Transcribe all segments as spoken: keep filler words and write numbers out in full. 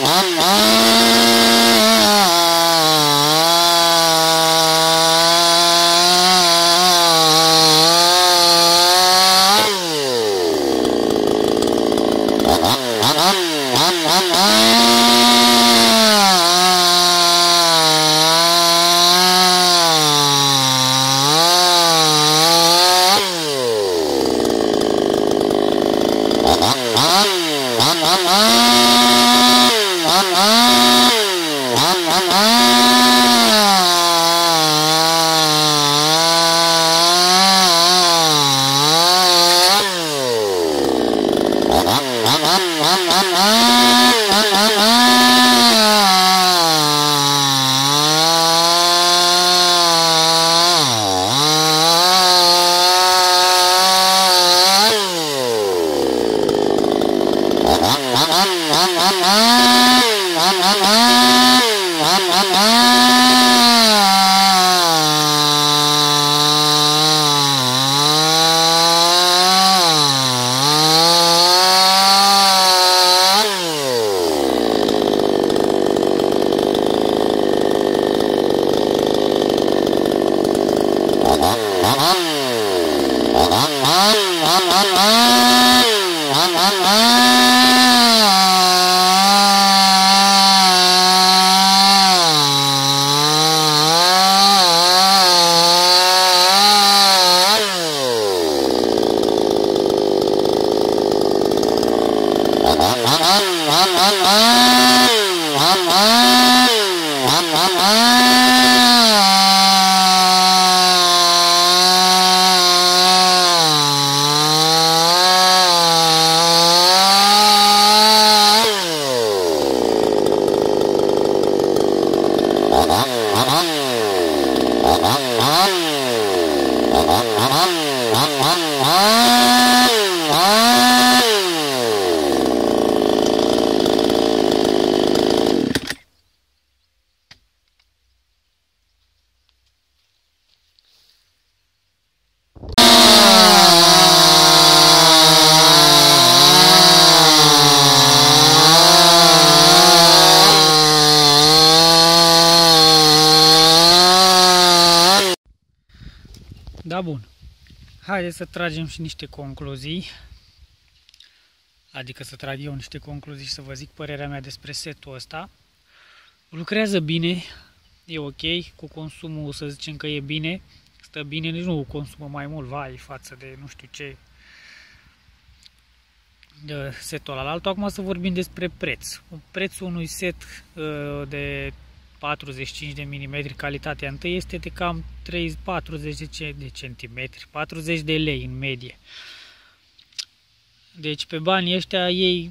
Da, bun. Haideți să tragem și niște concluzii. Adică să trag eu niște concluzii și să vă zic părerea mea despre setul ăsta. Lucrează bine, e ok, cu consumul să zicem că e bine, stă bine, nici nu consumă mai mult, vai, față de nu știu ce de setul ăla. Acum să vorbim despre preț. Prețul unui set de patruzeci și cinci de milimetri calitatea întâi este de cam treizeci patruzeci de centimetri, patruzeci de lei în medie. Deci pe banii ăștia iei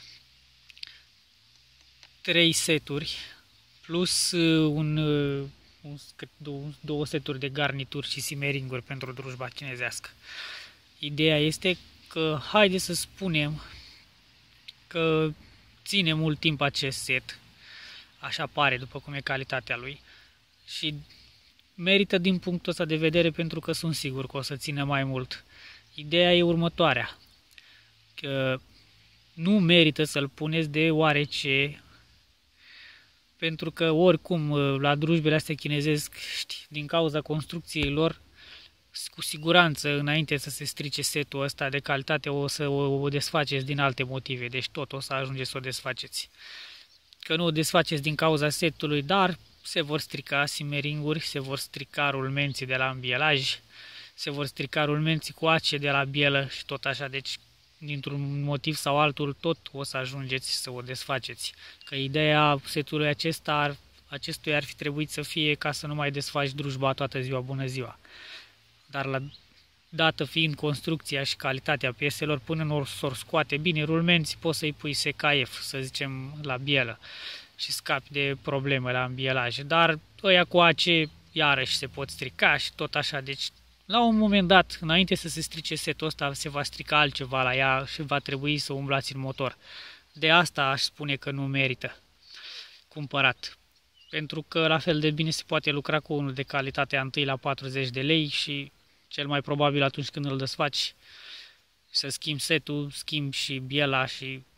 trei seturi plus un, un, două, două seturi de garnituri și simeringuri pentru drujba chinezească. Ideea este că haide să spunem că ține mult timp acest set, așa pare după cum e calitatea lui, și merită din punctul ăsta de vedere pentru că sunt sigur că o să țină mai mult. Ideea e următoarea, că nu merită să-l puneți deoarece, pentru că oricum la drujbele astea chinezesc, știi, din cauza construcției lor, cu siguranță înainte să se strice setul ăsta de calitate o să o, o desfaceți din alte motive, deci tot o să ajungeți să o desfaceți. Că nu o desfaceți din cauza setului, dar se vor strica simeringuri, se vor strica rulmenții de la îmbielaj, se vor strica rulmenții cu ace de la bielă și tot așa, deci dintr-un motiv sau altul tot o să ajungeți să o desfaceți. Că ideea setului acesta ar, acestuia ar fi trebuit să fie ca să nu mai desfaci drujba toată ziua, bună ziua. Dar la dată fiind construcția și calitatea pieselor, până nu s-or scoate bine rulmenți, poți să-i pui S K F, să zicem, la bielă și scapi de probleme la îmbielaje. Dar ăia cu ace iarăși se pot strica și tot așa. Deci la un moment dat, înainte să se strice setul ăsta, se va strica altceva la ea și va trebui să umblați în motor. De asta aș spune că nu merită cumpărat. Pentru că la fel de bine se poate lucra cu unul de calitatea întâi la patruzeci de lei și cel mai probabil atunci când îl desfaci să schimbi setul, schimbi și biela și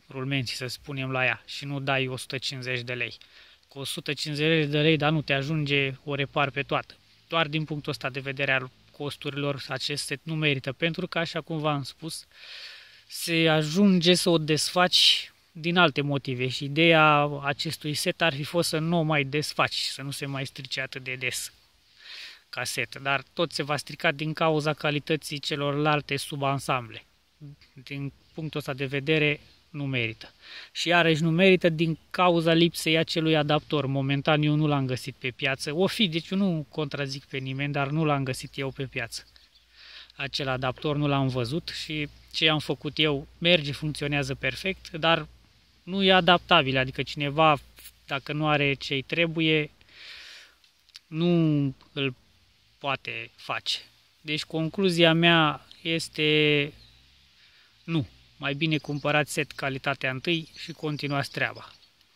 rulmenții, să spunem, la ea și nu dai o sută cincizeci de lei. Cu o sută cincizeci de lei, dar nu te ajunge, o repar pe toată. Doar din punctul ăsta de vedere al costurilor, acest set nu merită, pentru că, așa cum v-am spus, se ajunge să o desfaci din alte motive și ideea acestui set ar fi fost să nu o mai desfaci, să nu se mai strice atât de des ca set, dar tot se va strica din cauza calității celorlalte subansamble. Din punctul ăsta de vedere nu merită. Și iarăși nu merită din cauza lipsei acelui adaptor. Momentan eu nu l-am găsit pe piață. O fi, deci eu nu contrazic pe nimeni, dar nu l-am găsit eu pe piață. Acel adaptor nu l-am văzut și ce am făcut eu merge, funcționează perfect, dar nu e adaptabil, adică cineva, dacă nu are ce-i trebuie, nu îl poate face. Deci concluzia mea este nu. Mai bine cumpărați set calitatea întâi și continuați treaba.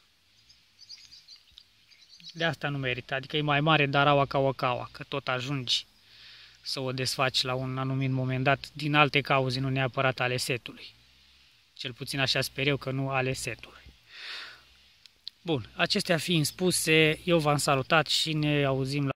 De asta nu merită, adică e mai mare daraua ca o caua, că tot ajungi să o desfaci la un anumit moment dat din alte cauze, nu neapărat ale setului. Cel puțin așa sper eu, că nu ale setului. Bun, acestea fiind spuse, eu v-am salutat și ne auzim la